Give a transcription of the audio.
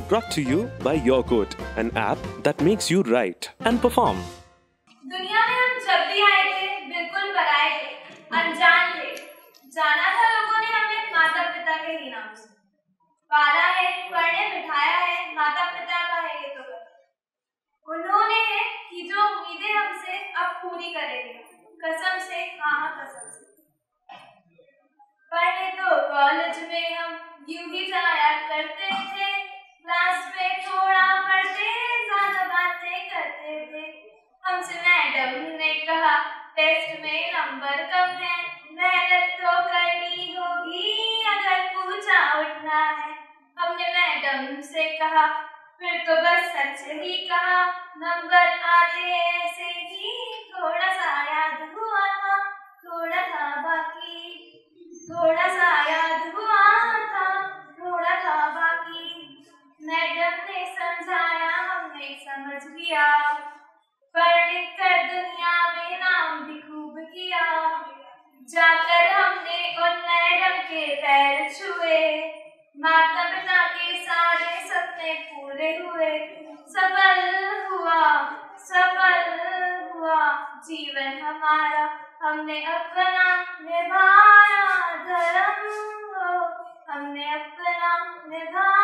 Brought to you by YourQuote, an app that makes you write and perform. दुनिया में हम जब भी आए थे बिल्कुल पराए थे, अनजान थे। जाना था लोगों ने हमें माता पिता के ही नाम से। पाला है, पढ़ने बिठाया है, माता पिता का है ये तो कर। उन्होंने है कि जो उम्मीदें हमसे अब पूरी करेंगे, कसम से, हाँ कसम से। पढ़ने तो कॉलेज में हम यूं ही जाया करते थे, क्लास में थोड़ा पढ़ते, ज्यादा बातें करते थे। हमसे मैडम ने कहा टेस्ट में नंबर कम है, मेहनत तो करनी होगी अगर पूछा उठना है। हमने मैडम से कहा फिर तो बस सच ही कहा, नंबर आते ऐसे ही, थोड़ा सा याद हुआ था, थोड़ा था बाकी, थोड़ा सा याद हुआ था, थोड़ा था बाकी। मैडम ने समझाया हमने समझ लिया, पढ़ लिख कर दुनिया में नाम भी खूब किया। जाकर हमने उन मैडम के पैर छुए, माता पिता के सारे सपने पूरे हुए। सफल हुआ, सफल हुआ जीवन हमारा, हमने अपना निभाया धर्म, हमने अपना निभाया।